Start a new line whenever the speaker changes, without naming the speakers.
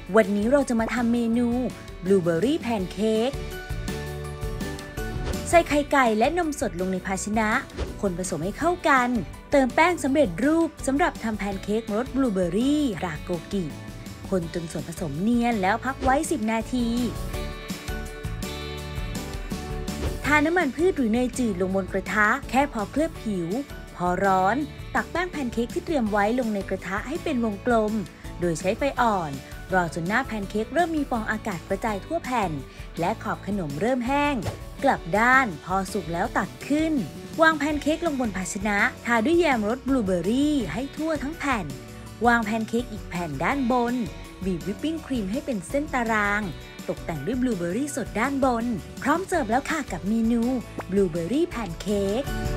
วันนี้เราจะมาทำเมนูบลูเบอร์รี่แพนเค้กใส่ไข่ไก่และนมสดลงในภาชนะคนผสมให้เข้ากันเติมแป้งสำเร็จรูปสำหรับทำแพนเค้กรสบลูเบอร์รี่ราโกกิคนจนส่วนผสมเนียนแล้วพักไว้10 นาทีทาน้ำมันพืชหรือเนยจืดลงบนกระทะแค่พอเคลือบผิวพอร้อนตักแป้งแพนเค้กที่เตรียมไว้ลงในกระทะให้เป็นวงกลมโดยใช้ไฟอ่อนรอจนหน้าแพนเค้กเริ่มมีฟองอากาศกระจายทั่วแผ่นและขอบขนมเริ่มแห้งกลับด้านพอสุกแล้วตักขึ้นวางแพนเค้กลงบนภาชนะทาด้วยแยมรสบลูเบอร์รี่ให้ทั่วทั้งแผ่นวางแพนเค้กอีกแผ่นด้านบนบีบวิปปิ้งครีมให้เป็นเส้นตารางตกแต่งด้วยบลูเบอร์รี่สดด้านบนพร้อมเสิร์ฟแล้วค่ะกับเมนูบลูเบอร์รี่แพนเค้ก